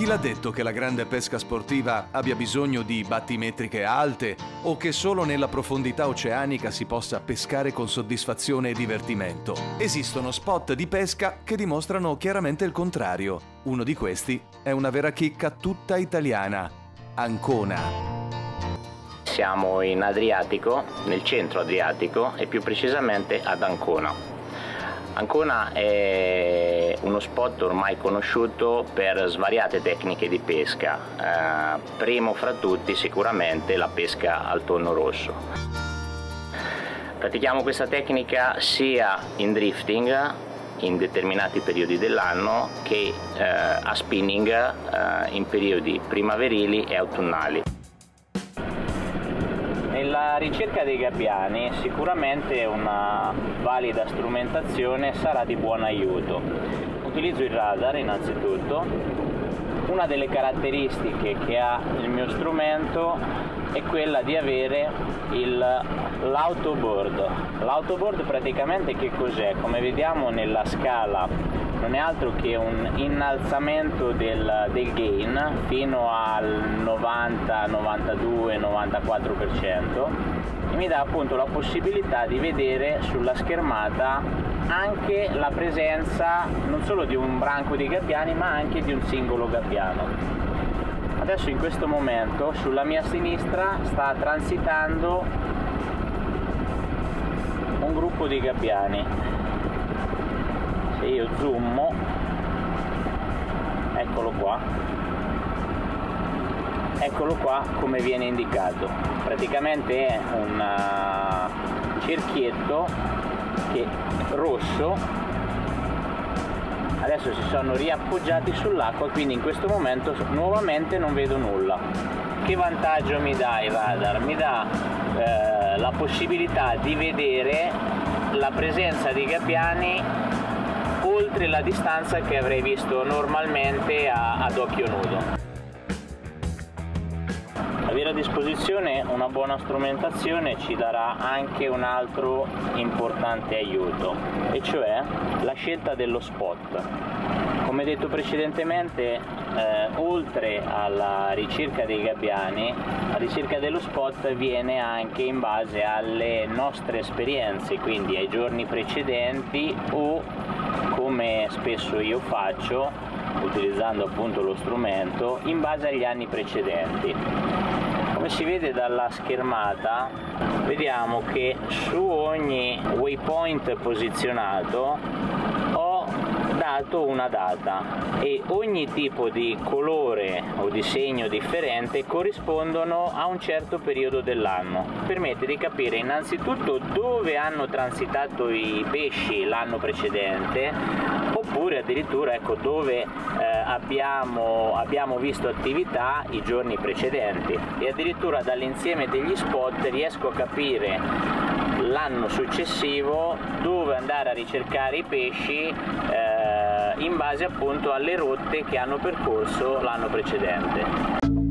Chi l'ha detto che la grande pesca sportiva abbia bisogno di battimetriche alte o che solo nella profondità oceanica si possa pescare con soddisfazione e divertimento? Esistono spot di pesca che dimostrano chiaramente il contrario. Uno di questi è una vera chicca tutta italiana, Ancona. Siamo in Adriatico, nel centro Adriatico e più precisamente ad Ancona. Ancona è uno spot ormai conosciuto per svariate tecniche di pesca, primo fra tutti sicuramente la pesca al tonno rosso. Pratichiamo questa tecnica sia in drifting in determinati periodi dell'anno che a spinning in periodi primaverili e autunnali. Nella ricerca dei gabbiani sicuramente una valida strumentazione sarà di buon aiuto. Utilizzo il radar innanzitutto. Una delle caratteristiche che ha il mio strumento è quella di avere l'autoboard. L'autoboard praticamente che cos'è? Come vediamo nella scala non è altro che un innalzamento del gain fino al 90, 92, 94% e mi dà appunto la possibilità di vedere sulla schermata anche la presenza non solo di un branco di gabbiani ma anche di un singolo gabbiano. Adesso in questo momento sulla mia sinistra sta transitando un gruppo di gabbiani. Se io zoom, eccolo qua come viene indicato. Praticamente è un cerchietto rosso. Adesso si sono riappoggiati sull'acqua, quindi in questo momento nuovamente non vedo nulla. Che vantaggio mi dà il radar? Mi dà la possibilità di vedere la presenza di gabbiani oltre la distanza che avrei visto normalmente ad occhio nudo. Avere a disposizione una buona strumentazione ci darà anche un altro importante aiuto, e cioè la scelta dello spot. Come detto precedentemente, oltre alla ricerca dei gabbiani, la ricerca dello spot viene anche in base alle nostre esperienze, quindi ai giorni precedenti o, come spesso io faccio, utilizzando appunto lo strumento, in base agli anni precedenti. Come si vede dalla schermata, vediamo che su ogni waypoint posizionato ho dato una data e ogni tipo di colore o di segno differente corrispondono a un certo periodo dell'anno. Permette di capire innanzitutto dove hanno transitato i pesci l'anno precedente, oppure addirittura ecco, dove abbiamo visto attività i giorni precedenti, e addirittura dall'insieme degli spot riesco a capire l'anno successivo dove andare a ricercare i pesci in base appunto alle rotte che hanno percorso l'anno precedente.